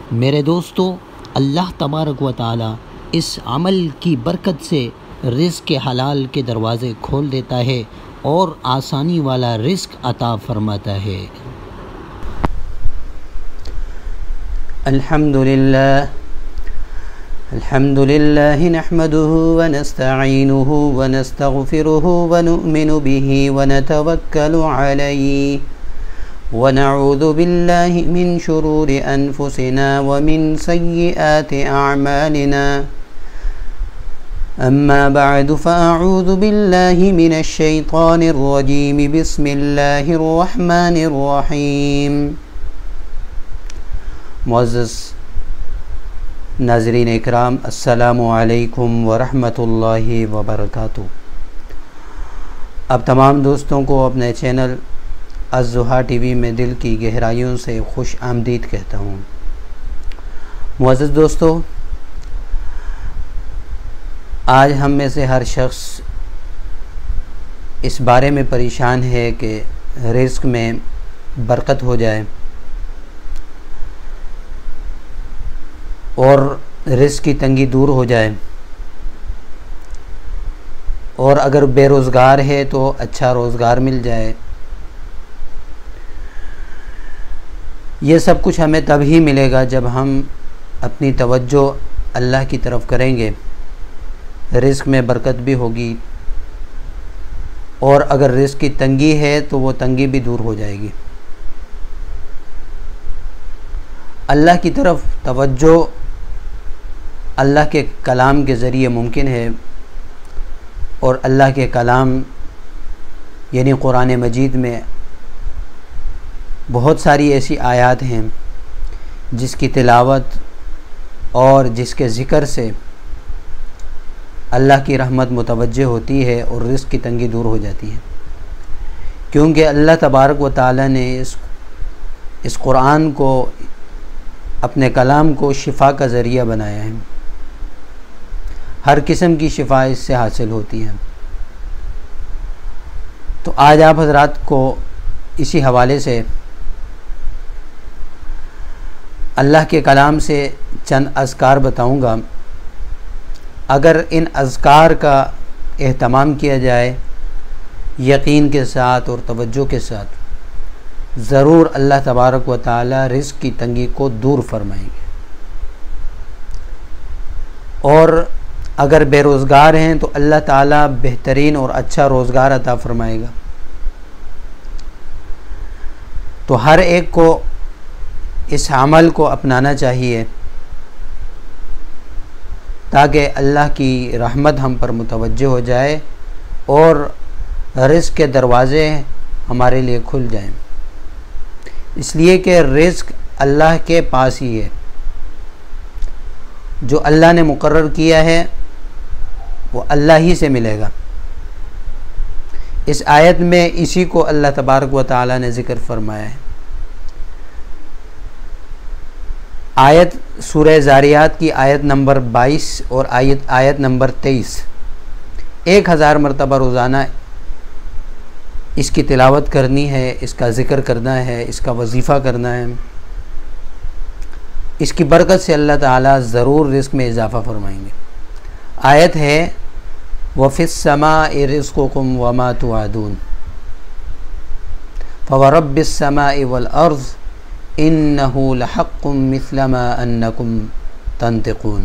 میرے دوستو، اللہ تبارک و تعالی اس عمل کی برکت سے رزق کے حلال کے دروازے کھول دیتا ہے اور آسانی والا رزق عطا فرماتا ہے۔ الحمدللہ نحمده ونستعینه ونستغفره ونؤمن به ونتوکل علیہ ونعوذ باللہ من شرور انفسنا ومن سیئات اعمالنا اما بعد فاعوذ باللہ من الشیطان الرجیم بسم اللہ الرحمن الرحیم۔ معزز ناظرین اکرام، السلام علیکم ورحمۃ اللہ وبرکاتہ۔ اب تمام دوستوں کو اپنے چینل الضحیٰ ٹی وی میں دل کی گہرائیوں سے خوش آمدید کہتا ہوں۔ معزز دوستو، آج ہم میں سے ہر شخص اس بارے میں پریشان ہے کہ رزق میں برکت ہو جائے اور رزق کی تنگی دور ہو جائے، اور اگر بے روزگار ہے تو اچھا روزگار مل جائے۔ یہ سب کچھ ہمیں تب ہی ملے گا جب ہم اپنی توجہ اللہ کی طرف کریں گے، رزق میں برکت بھی ہوگی، اور اگر رزق کی تنگی ہے تو وہ تنگی بھی دور ہو جائے گی۔ اللہ کی طرف توجہ اللہ کے کلام کے ذریعے ممکن ہے، اور اللہ کے کلام یعنی قرآن مجید میں بہت ساری ایسی آیات ہیں جس کی تلاوت اور جس کے ذکر سے اللہ کی رحمت متوجہ ہوتی ہے اور رزق کی تنگی دور ہو جاتی ہے، کیونکہ اللہ تبارک و تعالی نے اس قرآن کو، اپنے کلام کو شفا کا ذریعہ بنایا ہے۔ ہر قسم کی شفا اس سے حاصل ہوتی ہے۔ تو آج آپ حضرات کو اسی حوالے سے اللہ کے کلام سے چند اذکار بتاؤں گا۔ اگر ان اذکار کا اہتمام کیا جائے یقین کے ساتھ اور توجہ کے ساتھ، ضرور اللہ تبارک و تعالی رزق کی تنگی کو دور فرمائیں گے۔ اور اگر بے روزگار ہیں تو اللہ تعالی بہترین اور اچھا روزگار عطا فرمائے گا۔ تو ہر ایک کو اس عمل کو اپنانا چاہیے تاکہ اللہ کی رحمت ہم پر متوجہ ہو جائے اور رزق کے دروازے ہمارے لیے کھل جائیں، اس لیے کہ رزق اللہ کے پاس ہی ہے۔ جو اللہ نے مقرر کیا ہے وہ اللہ ہی سے ملے گا۔ اس آیت میں اسی کو اللہ تبارک و تعالی نے ذکر فرمایا ہے۔ آیت سورہ زاریات کی آیت نمبر 22 اور آیت نمبر 23، 1000 مرتبہ روزانہ اس کی تلاوت کرنی ہے، اس کا ذکر کرنا ہے، اس کا وظیفہ کرنا ہے۔ اس کی برکت سے اللہ تعالیٰ ضرور رزق میں اضافہ فرمائیں گے۔ آیت ہے وَفِي السَّمَاءِ رِزْقُكُمْ وَمَا تُوعَدُونَ فَوَرَبِّ السَّمَاءِ وَالْأَرْضِ إِنَّهُ لَحَقٌّ مِثْلَ مَا أَنَّكُمْ تَنْطِقُونَ۔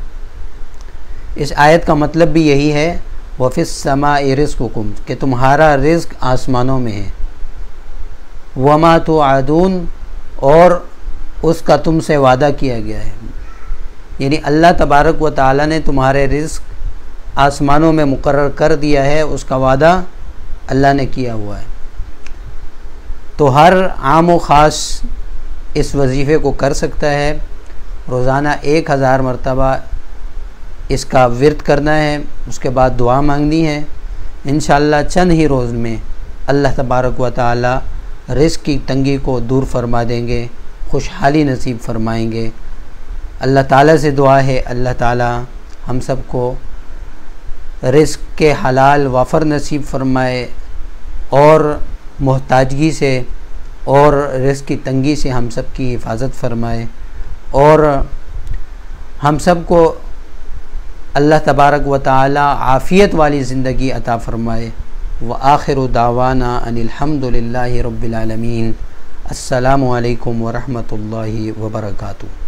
اس آیت کا مطلب بھی یہی ہے، وَفِي السَّمَاءِ رِزْقُكُمْ، کہ تمہارا رزق آسمانوں میں ہے، وَمَا تُوعَدُونَ، اور اس کا تم سے وعدہ کیا گیا ہے۔ یعنی اللہ تبارک و تعالی نے تمہارے رزق آسمانوں میں مقرر کر دیا ہے، اس کا وعدہ اللہ نے کیا ہوا ہے۔ تو ہر عام و خاص اس وظیفے کو کر سکتا ہے، روزانہ 1000 مرتبہ اس کا ورد کرنا ہے، اس کے بعد دعا مانگنی ہے۔ انشاءاللہ چند ہی روز میں اللہ تبارک و تعالی رزق کی تنگی کو دور فرما دیں گے، خوشحالی نصیب فرمائیں گے۔ اللہ تعالیٰ سے دعا ہے اللہ تعالیٰ ہم سب کو رزق کے حلال وافر نصیب فرمائے، اور محتاجگی سے اور رزق کی تنگی سے ہم سب کی حفاظت فرمائے۔ اور ہم سب کو اللہ تبارک و تعالی عافیت والی زندگی عطا فرمائے۔ وآخر دعوانا ان الحمد للہ رب العالمین۔ السلام علیکم ورحمۃ اللہ وبرکاتہ۔